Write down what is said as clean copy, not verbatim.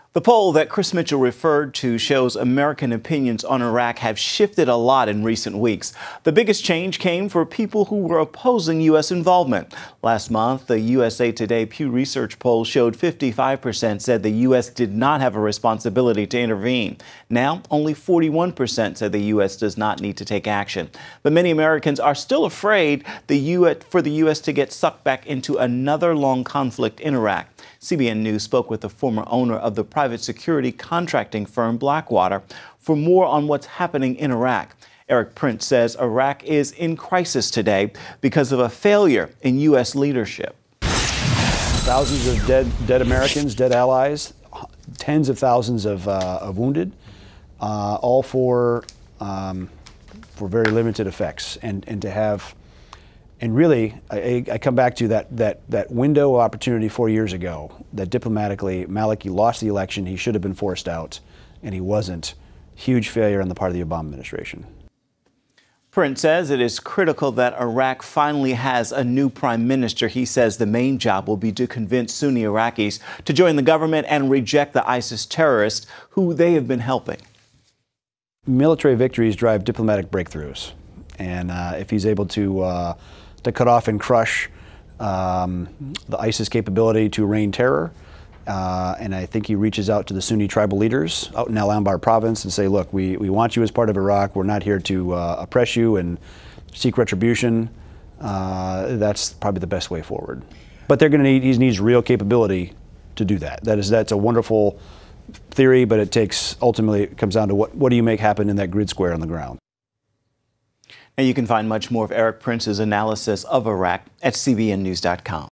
The poll that Chris Mitchell referred to shows American opinions on Iraq have shifted a lot in recent weeks. The biggest change came for people who were opposing U.S. involvement. Last month, the USA Today Pew Research poll showed 55% said the U.S. did not have a responsibility to intervene. Now, only 41% said the U.S. does not need to take action. But many Americans are still afraid for the U.S. to get sucked back into another long conflict in Iraq. CBN News spoke with the former owner of the private security contracting firm Blackwater for more on what's happening in Iraq. Eric Prince says Iraq is in crisis today because of a failure in U.S. leadership. Thousands of dead Americans, dead allies, tens of thousands of wounded, all for very limited effects. And to have, and really, I come back to that window of opportunity 4 years ago, that diplomatically, Maliki lost the election. He should have been forced out, and he wasn't. Huge failure on the part of the Obama administration. Prince says it is critical that Iraq finally has a new prime minister. He says the main job will be to convince Sunni Iraqis to join the government and reject the ISIS terrorists who they have been helping. Military victories drive diplomatic breakthroughs. And if he's able to cut off and crush the ISIS capability to rain terror, and I think he reaches out to the Sunni tribal leaders out in Al-Anbar province and say, look, we want you as part of Iraq. We're not here to oppress you and seek retribution. That's probably the best way forward. But they're going to he needs real capability to do that. That's a wonderful theory, but ultimately it comes down to what do you make happen in that grid square on the ground. And you can find much more of Eric Prince's analysis of Iraq at cbnnews.com.